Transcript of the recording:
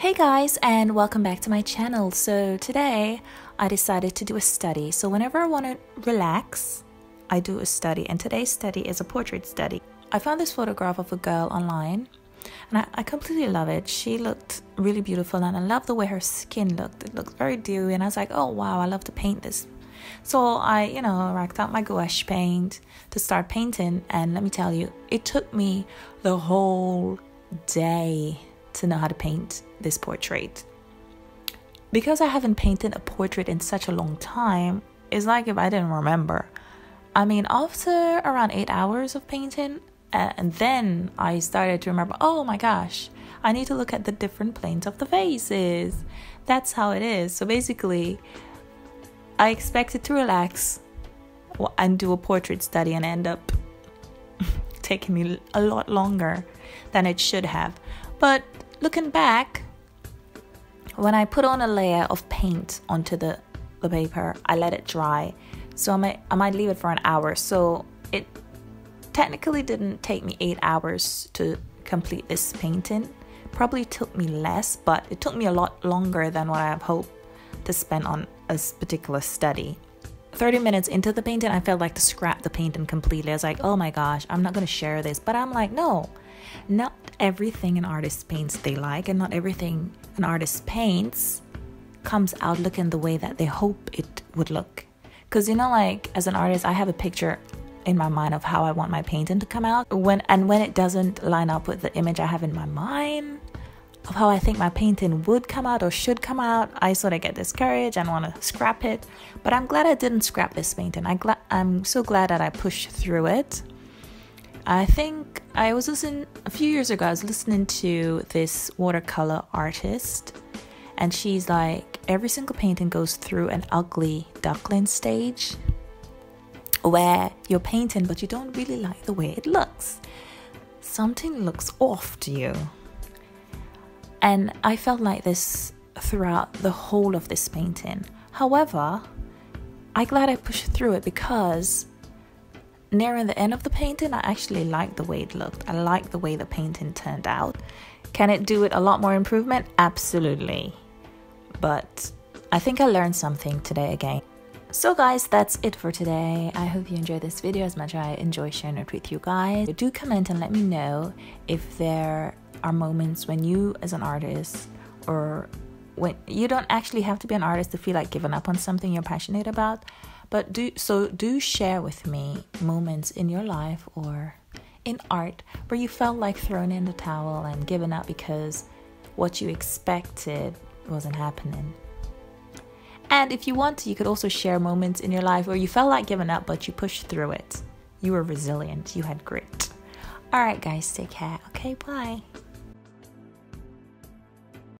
Hey guys, and welcome back to my channel. So today I decided to do a study. So whenever I want to relax, I do a study, and today's study is a portrait study. I found this photograph of a girl online and I completely love it. She looked really beautiful and I love the way her skin looked. It looked very dewy and I was like, oh wow, I love to paint this. So I, racked out my gouache paint to start painting, and let me tell you, it took me the whole day to know how to paint this portrait. Because I haven't painted a portrait in such a long time, it's like if I didn't remember. I mean, after around 8 hours of painting, and then I started to remember, oh my gosh, I need to look at the different planes of the faces. That's how it is. So basically, I expected to relax and do a portrait study and end up taking me a lot longer than it should have. But looking back, when I put on a layer of paint onto the paper, I let it dry. So I might leave it for an hour. So it technically didn't take me 8 hours to complete this painting. Probably took me less, but it took me a lot longer than what I have hoped to spend on a particular study. 30 minutes into the painting, I felt like to scrap the painting completely. I was like, oh my gosh, I'm not going to share this. But I'm like, no, not everything an artist paints they like, and not everything an artist paints comes out looking the way that they hope it would look. Because as an artist, I have a picture in my mind of how I want my painting to come out. When it doesn't line up with the image I have in my mind of how I think my painting would come out or should come out, I sort of get discouraged and want to scrap it. But I'm glad I didn't scrap this painting. I'm so glad that I pushed through it. I think a few years ago, I was listening to this watercolor artist, and she's like, every single painting goes through an ugly duckling stage where you're painting but you don't really like the way it looks. Something looks off to you. And I felt like this throughout the whole of this painting. However, I'm glad I pushed through it, because nearing the end of the painting, I actually liked the way it looked. I liked the way the painting turned out. Can it do it a lot more improvement? Absolutely. But I think I learned something today again. So guys, that's it for today. I hope you enjoyed this video as much as I enjoy sharing it with you guys. Do comment and let me know if there are moments when you as an artist, or when you don't actually have to be an artist to feel like giving up on something you're passionate about, but do share with me moments in your life or in art where you felt like throwing in the towel and giving up because what you expected wasn't happening. And if you want to, you could also share moments in your life where you felt like giving up but you pushed through it. You were resilient, you had grit. Alright guys, take care. Okay, bye.